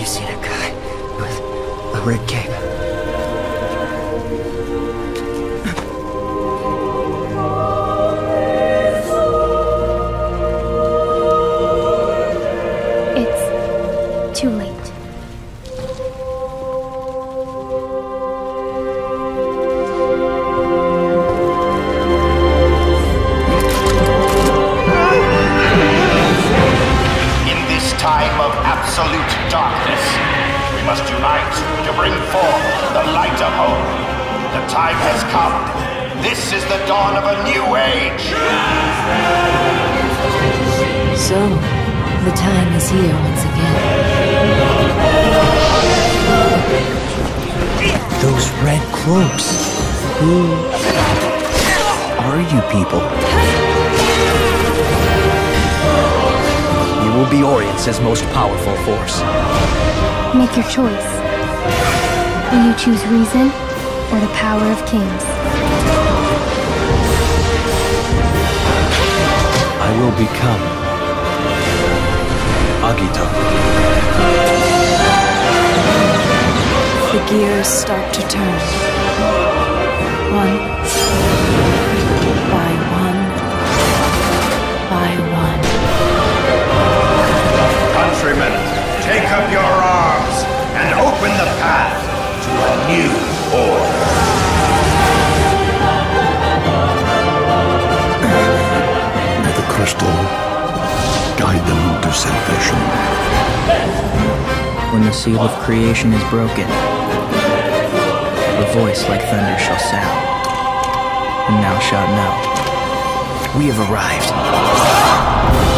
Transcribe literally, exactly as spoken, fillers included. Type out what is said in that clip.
seen a guy with a red cape. It's too late. Time of absolute darkness, we must unite to bring forth the light of hope. The time has come. This is the dawn of a new age. So, the time is here once again. Those red cloaks. Who are you people? You will be Orience's most powerful force. Make your choice. Will you choose reason or the power of kings? I will become Agito. The gears start to turn. One by one by one. Countrymen, take up your arms and open the path to a new order. May the crystal guide them to salvation. When the seal of creation is broken, a voice like thunder shall sound, and thou shalt know. We have arrived.